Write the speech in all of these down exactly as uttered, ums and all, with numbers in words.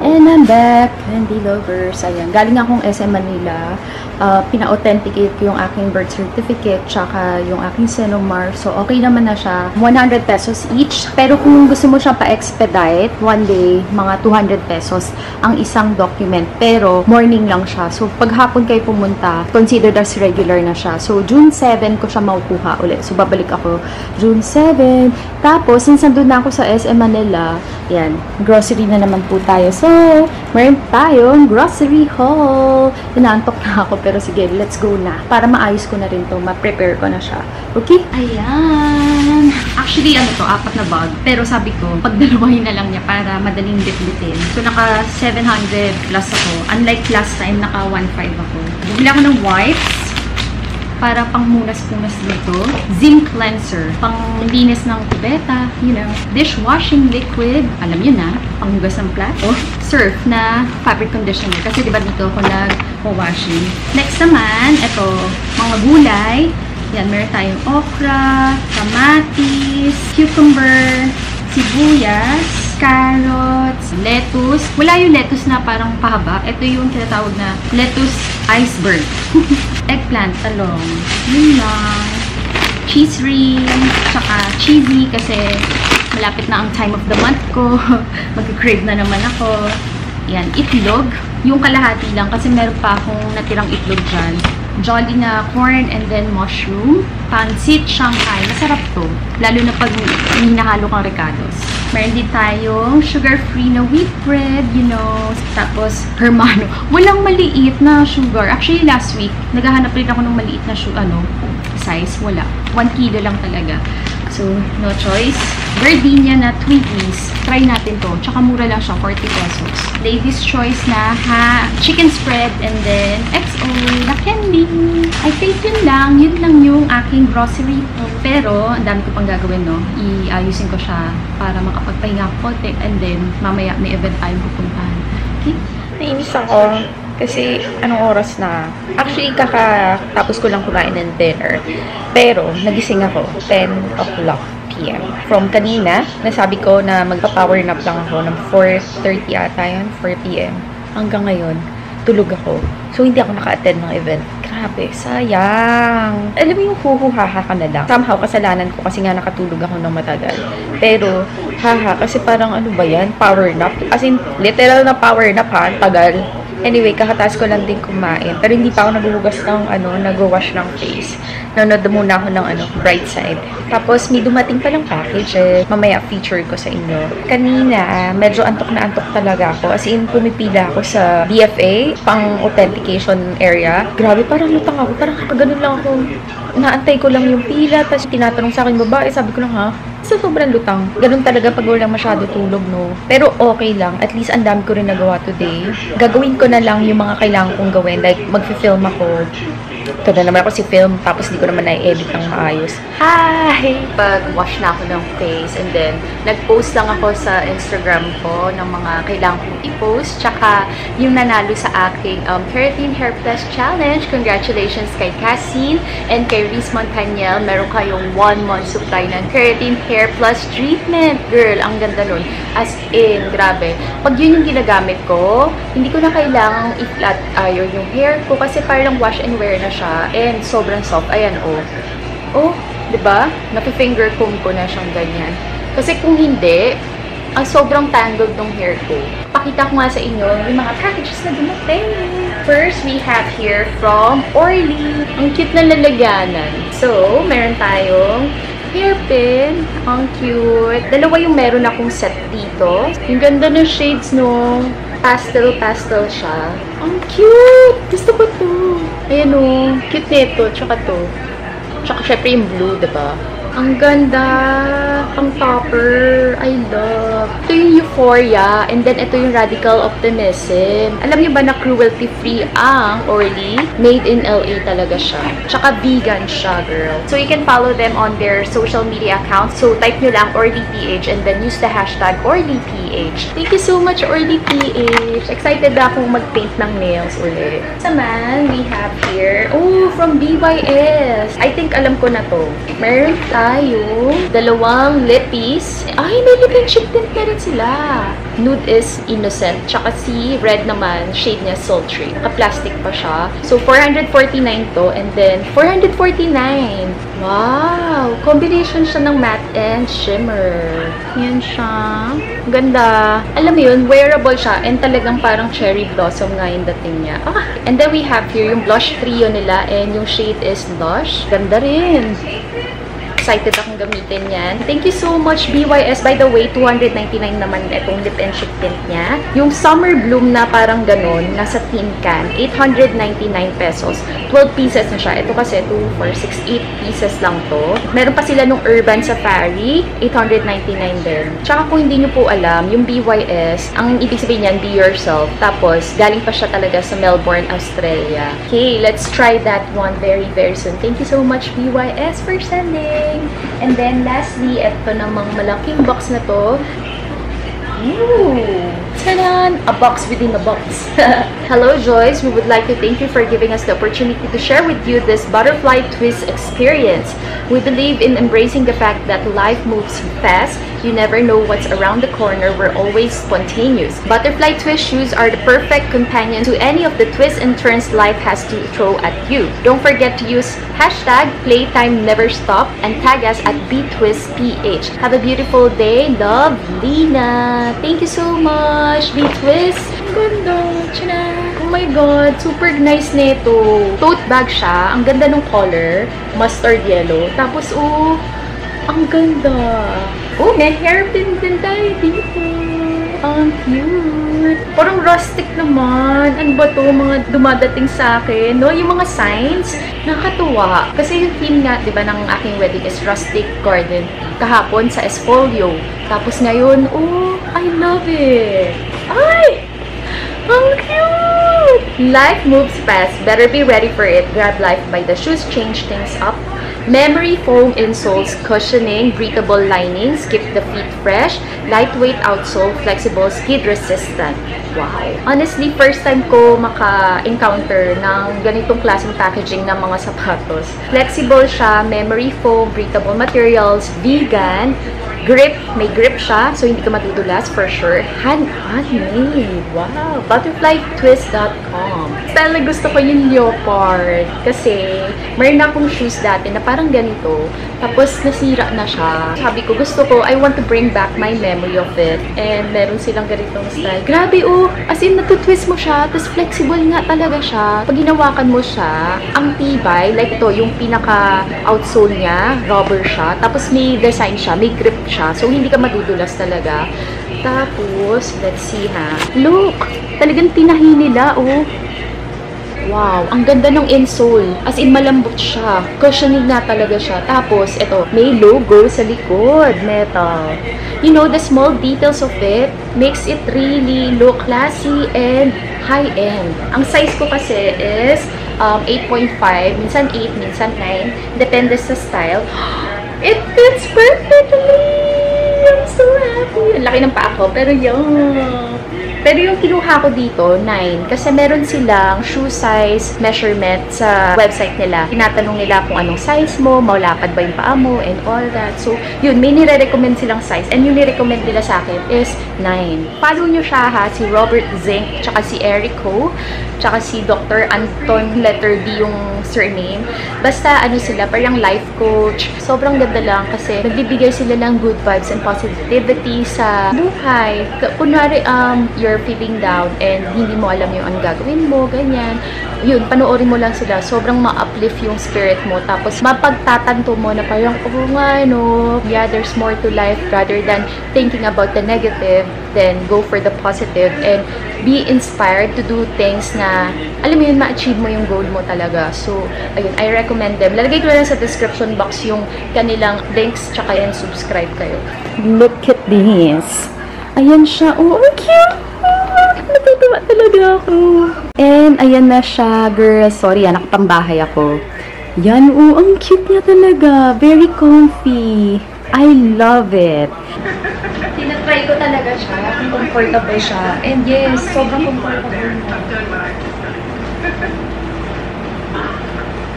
And I'm back, Candy Lovers. Ayan, galing akong S M Manila. Uh, pina-authenticate ko yung aking birth certificate tsaka yung aking Senomar. So, okay naman na siya. one hundred pesos each. Pero kung gusto mo siya pa-expedite, one day, mga two hundred pesos ang isang document. Pero, morning lang siya. So, pag hapon kayo pumunta, considered as regular na siya. So, June seven ko siya makukuha ulit. So, babalik ako June seven. Tapos, since nandun na ako sa S M Manila, yan, grocery na naman po tayo. So, meron tayong grocery haul. Inaantok na ako, pero sige, let's go na. Para maayos ko na rin to, ma-prepare ko na siya. Okay? Ayan. Actually, ano to, apat na bag. Pero sabi ko, pagdalawahin na lang niya para madaling bit-bitin. So, naka seven hundred plus ako. Unlike last time, naka one five ako. Bumili ako ng wipes para pang munas-punas dito. Zinc cleanser, pang linis ng kubeta, you know. Dishwashing liquid, alam yun na, panghugas ng plato. Surf na fabric conditioner, kasi diba dito ako nag-washing. Next naman, ito, mga gulay. Yan, meron tayong okra, kamatis, cucumber, sibuyas, carrots, lettuce. Wala yung lettuce na parang pahaba. Ito yung tinatawag na lettuce iceberg. Eggplant, talong. Yun lang. Cheese ring, tsaka cheesy kasi malapit na ang time of the month ko. Mag-crave na naman ako. Yan, itlog. Yung kalahati lang kasi meron pa akong natirang itlog dyan. Jolly na corn and then mushroom. Pancit Shanghai. Masarap to. Lalo na pag hinahalo kang ricados. Meron din tayong sugar-free na wheat bread, you know. Tapos, Hermano. Walang maliit na sugar. Actually, last week, naghahanap rin ako ng maliit na sugar, ano, size. Wala. One kilo lang talaga. So, no choice. Gardenia na Twinkies. Try natin to. Tsaka mura lang siya, forty pesos. Ladies' choice na ha, chicken spread and then X O na candy. I think yun lang. Yun lang yung aking grocery. Pero, ang dami ko pang gagawin, no? Iayusin ko siya para makapagpahinga ko konti and then mamaya may event tayong pupuntahan. Okay? Nainis ako. Kasi, anong oras na? Actually, kakatapos ko lang kumain ng dinner. Pero, nagising ako, ten o'clock p m From kanina, nasabi ko na magpa-power nap lang ako ng four thirty ata yun, four p m Hanggang ngayon, tulog ako. So, hindi ako naka-attend ng event. Grabe, sayang. Alam mo yung huhuhaha ka na lang. Somehow, kasalanan ko kasi nga nakatulog ako ng matagal. Pero, haha, kasi parang ano ba yan? Power nap? As in, literal na power nap ha, tagal. Anyway, kakataas ko lang din kumain. Pero hindi pa ako naghuhugas ng, ano, nag-wash ng face. Nanonood muna ako ng, ano, bright side. Tapos, may dumating pa lang package, eh. Mamaya feature ko sa inyo. Kanina, medyo antok na antok talaga ako. As in, pumipila ako sa D F A, pang authentication area. Grabe, parang lutang ako. Parang kaganon lang ako. Naantay ko lang yung pila. Tapos, tinatanong sa akin babae. Sabi ko lang, ha? So, sobrang lutang. Ganun talaga pag wala masyado tulog, no? Pero okay lang. At least, ang dami ko rin nagawa today. Gagawin ko na lang yung mga kailangan kong gawin. Like, mag-film ako. Ito na naman ako si film. Tapos, di ko naman na-edit ng maayos. Hi! Pag-wash na ako ng face. And then, nag-post lang ako sa Instagram ko ng mga kailangan kong i-post. Tsaka, yung nanalo sa aking um, Keratin Hair Plus Challenge. Congratulations kay Cassin and kay Reese Montañel. Meron kayong one month supply ng Keratin Hair Plus treatment. Girl, ang ganda nun. As in, grabe. Pag yun yung ginagamit ko, hindi ko na kailangang i-flat iron yung hair ko kasi parang wash and wear na siya. And sobrang soft. Ayan, oh. Oh, diba? Napi-finger comb ko na siyang ganyan. Kasi kung hindi, ang sobrang tangled ng hair ko. Pakita ko nga sa inyo yung mga packages na dumating. First, we have here from Orly. Ang cute na lalagyanan. So, meron tayong hairpin. Ang cute. Dalawa yung meron akong set dito. Yung ganda ng shades, no? Pastel-pastel siya. Ang cute! Gusto ko to. Ayan, o. Cute nito. Tsaka to. Tsaka syempre yung blue, diba? Ang ganda. Ang topper. I love. Ito yung Euphoria. And then, ito yung Radical Optimism. Alam niyo ba na cruelty-free ang Orly? Made in L A talaga siya. Tsaka vegan siya, girl. So, you can follow them on their social media accounts. So, type nyo lang OrlyPH and then use the hashtag OrlyPH. Thank you so much, OrlyPH. Excited na akong mag-paint ng nails ulit. Saman, we have here, oh, from B Y S. I think alam ko na to. Meron tayo dalawang lip lippies. Ay, may lip and cheek tint na rin sila. Nude is innocent. Tsaka si red naman, shade niya sultry. Naka-plastic pa siya. So, four hundred forty-nine to. And then, four hundred forty-nine. Wow! Combination siya ng matte and shimmer. Yan siya. Ganda. Alam mo yun, wearable siya. And talagang parang cherry blossom nga yung dating niya. Ah! And then we have here yung blush trio nila. And yung shade is Lush. Ganda rin. Excited akong gamitin yan. Thank you so much, B Y S. By the way, two hundred ninety-nine naman itong lip and cheek tint niya. Yung Summer Bloom na parang ganon, nasa tin can, eight hundred ninety-nine pesos. twelve pieces na siya. Ito kasi two, four, six, eight pieces lang to. Meron pa sila nung Urban Safari, eight hundred ninety-nine din. Tsaka kung hindi nyo po alam, yung B Y S, ang ibig sabihin niyan, be yourself. Tapos, galing pa siya talaga sa Melbourne, Australia. Okay, let's try that one very, very soon. Thank you so much, B Y S, for sending. And then, lastly, ito namang malaking box na to. Ooh! Tadan! A box within a box. Hello, Joyce. We would like to thank you for giving us the opportunity to share with you this butterfly twist experience. We believe in embracing the fact that life moves fast. You never know what's around the corner. We're always spontaneous. Butterfly twist shoes are the perfect companion to any of the twists and turns life has to throw at you. Don't forget to use hashtag Playtime Never Stop and tag us at B Twist P H. Have a beautiful day. Love, Lina. Thank you so much, B Twist. Ang ganda. Tchana. Oh my God. Super nice nito. Tote bag siya. Ang ganda ng color. Mustard yellow. Tapos, oh, ang ganda. Oh, may hairpin din tayo dito. Ang cute. Parang rustic naman. Ano ba to? Mga dumadating sa akin. No? Yung mga signs, nakakatuwa. Kasi yung theme nga, di ba, ng aking wedding is rustic garden. Kahapon sa Esfolio. Tapos ngayon, oh, I love it. Ay! Ang cute! Life moves fast. Better be ready for it. Grab life by the shoes. Change things up. Memory foam insoles, cushioning, breathable linings, keep the feet fresh, lightweight outsole, flexible, skid resistant. Wow! Honestly, first time ko maka-encounter ng ganitong klaseng packaging ng mga sapatos. Flexible siya, memory foam, breathable materials, vegan, grip, may grip siya, so hindi ka madudulas for sure. Hand-handmade. Wow! butterfly twist dot com. Style na gusto ko yung leopard. Kasi, mayroon akong shoes dati na parang ganito. Tapos, nasira na siya. Sabi ko, gusto ko, I want to bring back my memory of it. And meron silang ganitong style. Grabe, oh! As in, natutwist mo siya. Tapos, flexible nga talaga siya. Pag ginawakan mo siya, ang tibay, like ito, yung pinaka-outsole niya, rubber siya. Tapos, may design siya, may grip siya. So, hindi ka madudulas talaga. Tapos, let's see ha. Look! Talagang tinahi nila, oh. Wow, ang ganda ng insole. As in, malambot siya. Cushioning na talaga siya. Tapos, ito, may logo sa likod. Metal. You know, the small details of it makes it really look classy and high-end. Ang size ko kasi is um, eight point five, minsan eight, minsan nine. Depende sa style. It fits perfectly! I'm so happy! Ang laki ng paa ko, pero yung... Pero yung kinuha ko dito, nine. Kasi meron silang shoe size measurement sa website nila. Tinatanong nila kung anong size mo, maulapad ba yung paa mo, and all that. So, yun, may nire-recommend silang size. And yung nire-recommend nila sa akin is nine. Follow nyo siya ha, si Robert Zink, tsaka si Eric Ho, tsaka si Doctor Anton, letter B yung surname. Basta, ano sila, parang life coach. Sobrang ganda lang kasi nagbibigay sila ng good vibes and positivity sa buhay. Kunwari, um, you're feeling down and hindi mo alam yung anong gagawin mo, ganyan. Yun, panoorin mo lang sila. Sobrang ma-uplift yung spirit mo. Tapos, mapagtatanto mo na parang, oh nga, no, yeah, there's more to life rather than thinking about the negative, then go for the positive and be inspired to do things na, alam mo yun, ma-achieve mo yung goal mo talaga. So, ayun, I recommend them. Lalagay ko lang sa description box yung kanilang links, tsaka yan, subscribe kayo. Look at this. Ayan siya. Oh, ang cute! Natutuwa talaga ako. And, ayan na siya, girl. Sorry, ah, nakapambahay ako. Yan, oh, ang cute niya talaga. Very comfy. I love it. Tinatry ko talaga siya. Comfortable siya. And yes, sobrang comfortable niya.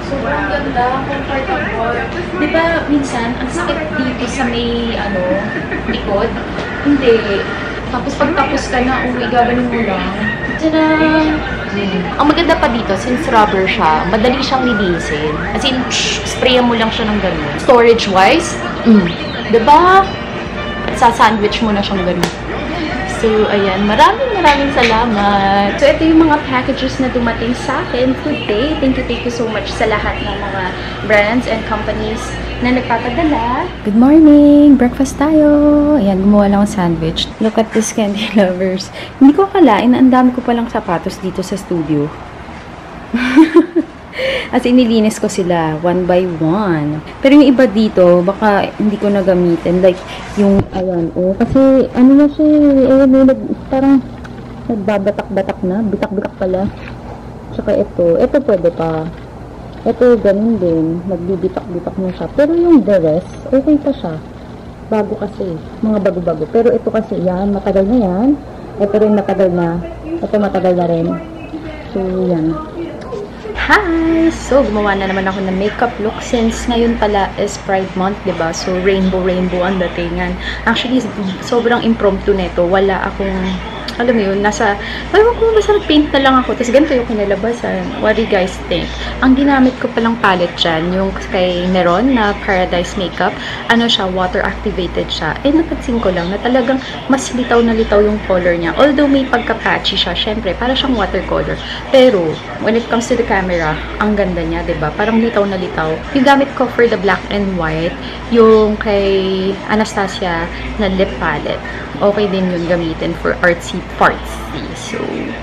Sobrang ganda, comfortable. Di ba, minsan, ang sakit dito sa may, ano, likod? Hindi. Tapos pagtapos ka na, uwi, gagaling mo lang. Tada! Hmm. Ang maganda pa dito, since rubber siya, madali siyang linisin. As in, shh, sprayan mo lang siya ng ganun. Storage-wise, mm, diba? Sa-sandwich mo na siyang ganun. So, ayan. Maraming maraming salamat. So, ito yung mga packages na dumating sa akin today. Thank you, thank you so much sa lahat ng mga brands and companies na nagpapadala. Good morning! Breakfast tayo! Ayan, gumawa lang ng sandwich. Look at this, candy lovers. Hindi ko akalain na ang dami ko palang sapatos dito sa studio. As in, nilinis ko sila one by one. Pero yung iba dito, baka hindi ko nagamitin. Like, yung, ayan, oh. Kasi, ano na siya, eh, nag, parang, nagbabatak-batak na. Bitak-bitak pala. Tsaka ito. Ito pwede pa. Ito, ganun din. Nagbibitak-bitak na siya. Pero yung the rest, okay pa siya. Bago kasi. Mga bago-bago. Pero ito kasi, yan. Matagal na yan. Ito rin matagal na. Ito matagal na rin. So, yan. Hi! So, gumawa na naman ako ng makeup look since ngayon pala is Pride Month, diba? So, rainbow-rainbow ang datingan. Actually, sobrang impromptu nito. Wala akong, alam mo yun, nasa, alam ko, basta paint na lang ako. Tapos, ganito yung kinalabasan. What do you guys think? Ang ginamit ko palang palette dyan, yung kay Meron na Paradise Makeup, ano siya, water-activated siya. Eh, napansin ko lang na talagang mas litaw na litaw yung color niya. Although, may pagka-patchy siya, syempre, para siyang watercolor. Pero, when it comes to the camera, ang ganda niya, diba? Parang litaw na litaw. Yung gamit ko for the black and white, yung kay Anastasia na lip palette. Okay din yun gamitin for artsy fartsy. So,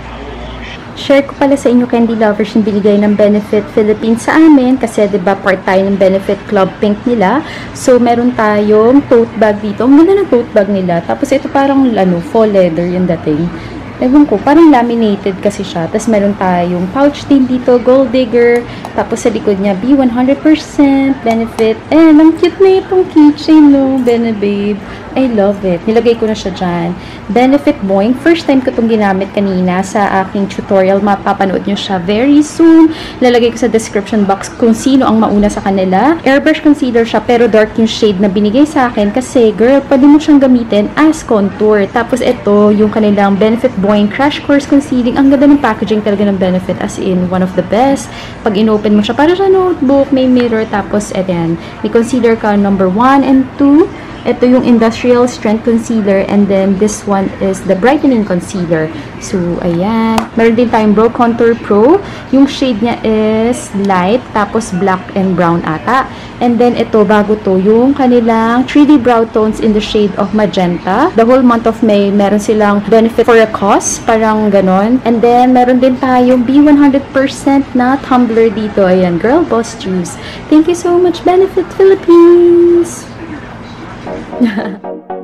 share ko pala sa inyo, candy lovers, yung binigay ng Benefit Philippines sa amin. Kasi, diba, part tayo ng Benefit Club Pink nila. So, meron tayong tote bag dito. Ang ganda ng tote bag nila. Tapos, ito parang, ano, faux leather yung dating. Ewan ko, parang laminated kasi siya. Tapos, meron tayong pouch din dito, Gold Digger. Tapos, sa likod niya, B one hundred percent Benefit. And, ang cute na itong keychain, no? Benebabe. I love it. Nilagay ko na siya dyan. Benefit Boing. First time ko itong ginamit kanina sa aking tutorial. Mapapanood nyo siya very soon. Lalagay ko sa description box kung sino ang mauna sa kanila. Airbrush concealer siya, pero dark yung shade na binigay sa akin. Kasi, girl, pwede mo siyang gamitin as contour. Tapos, ito, yung kanilang Benefit Boing Crash Course Concealing. Ang ganda ng packaging talaga ng Benefit. As in, one of the best. Pag inopen mo siya, para siya notebook, may mirror. Tapos, ayan, may concealer ka number one and two. Ito yung Industrial Strength Concealer, and then this one is the Brightening Concealer. So, ayan. Meron din tayong Brow Contour Pro. Yung shade niya is light, tapos black and brown ata. And then, ito, bago to, yung kanilang three D Brow Tones in the shade of Magenta. The whole month of May, meron silang Benefit for a Cause, parang ganon. And then, meron din tayong B one hundred percent na tumbler dito. Ayan, Girl Boss Juice. Thank you so much, Benefit Philippines!